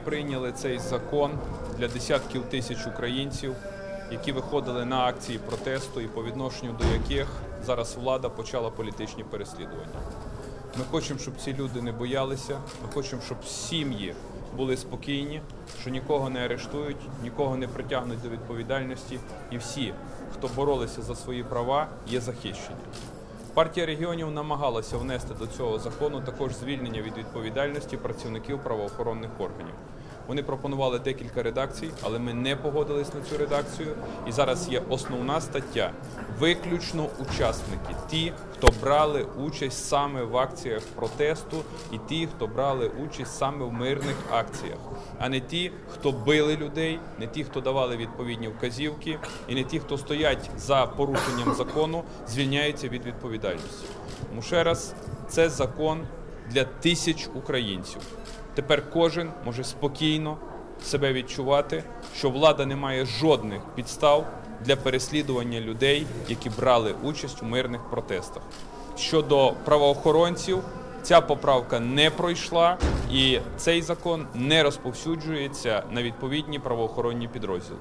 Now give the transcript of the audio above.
прийняли цей закон для десятків тисяч українців, які виходили на акції протесту і по відношенню до яких зараз влада почала політичні переслідування. Ми хочемо, щоб ці люди не боялися, ми хочемо, щоб сім'ї були спокійні, що нікого не арештують, нікого не притягнуть до відповідальності, і всі, хто боролися за свої права, є захищені. Партія регіонів намагалася внести до цього закону також звільнення від відповідальності працівників правоохоронних органів. Вони пропонували декілька редакцій, але ми не погодились на цю редакцію. І зараз є основна стаття – виключно учасники, ті, хто брали участь саме в акціях протесту і ті, хто брали участь саме в мирних акціях, а не ті, хто били людей, не ті, хто давали відповідні вказівки і не ті, хто стоять за порушенням закону, звільняються від відповідальності. Тому ще раз, це закон для тисяч українців. Тепер кожен може спокійно себе відчувати, що влада не має жодних підстав для переслідування людей, які брали участь у мирних протестах. Щодо правоохоронців, ця поправка не пройшла і цей закон не розповсюджується на відповідні правоохоронні підрозділи.